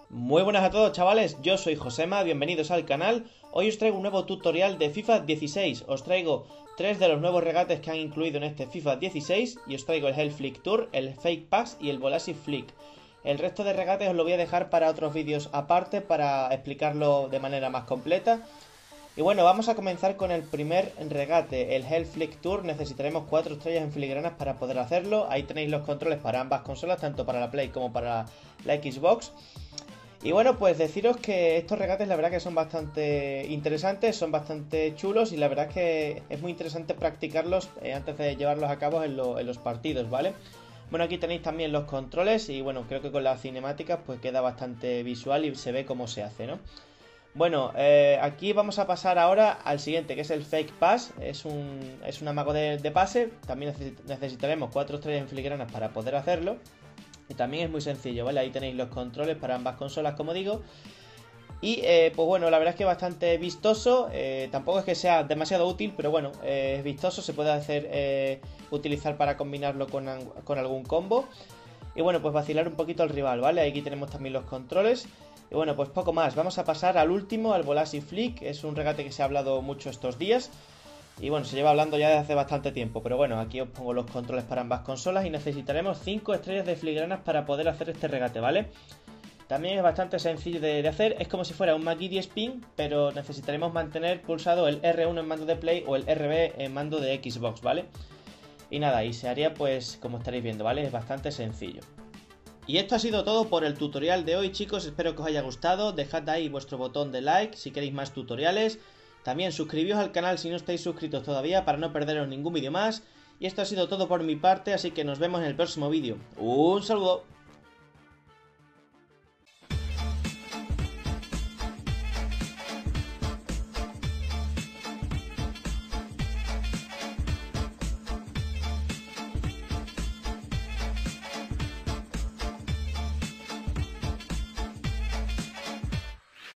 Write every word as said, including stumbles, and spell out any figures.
Muy buenas a todos, chavales, yo soy Josema, bienvenidos al canal. Hoy os traigo un nuevo tutorial de FIFA dieciséis. Os traigo tres de los nuevos regates que han incluido en este FIFA dieciséis y os traigo el Hell Flick Tour, el Fake Pass y el Volasi Flick. El resto de regates os lo voy a dejar para otros vídeos aparte para explicarlo de manera más completa. Y bueno, vamos a comenzar con el primer regate, el Hell Flick Tour. Necesitaremos cuatro estrellas en filigranas para poder hacerlo. Ahí tenéis los controles para ambas consolas, tanto para la Play como para la Xbox. Y bueno, pues deciros que estos regates la verdad que son bastante interesantes, son bastante chulos y la verdad es que es muy interesante practicarlos eh, antes de llevarlos a cabo en, lo, en los partidos, ¿vale? Bueno, aquí tenéis también los controles y bueno, creo que con las cinemáticas pues queda bastante visual y se ve cómo se hace, ¿no? Bueno, eh, aquí vamos a pasar ahora al siguiente, que es el Fake Pass. Es un, es un amago de, de pase. También necesitaremos cuatro estrellas en filigranas para poder hacerlo. Y también es muy sencillo, ¿vale? Ahí tenéis los controles para ambas consolas, como digo. Y eh, pues bueno, la verdad es que es bastante vistoso. eh, Tampoco es que sea demasiado útil, pero bueno, eh, es vistoso. Se puede hacer, eh, utilizar para combinarlo con, con algún combo. Y bueno, pues vacilar un poquito al rival, ¿vale? Aquí tenemos también los controles. Y bueno, pues poco más. Vamos a pasar al último, al Volasi Flick. Es un regate que se ha hablado mucho estos días. Y bueno, se lleva hablando ya desde hace bastante tiempo. Pero bueno, aquí os pongo los controles para ambas consolas. Y necesitaremos cinco estrellas de filigranas para poder hacer este regate, ¿vale? También es bastante sencillo de, de hacer. Es como si fuera un McGiddy Spin, pero necesitaremos mantener pulsado el R uno en mando de Play o el R B en mando de Xbox, ¿vale? Y nada, y se haría pues como estaréis viendo, ¿vale? Es bastante sencillo. Y esto ha sido todo por el tutorial de hoy, chicos. Espero que os haya gustado. Dejad ahí vuestro botón de like si queréis más tutoriales. También suscribíos al canal si no estáis suscritos todavía para no perderos ningún vídeo más. Y esto ha sido todo por mi parte, así que nos vemos en el próximo vídeo. ¡Un saludo!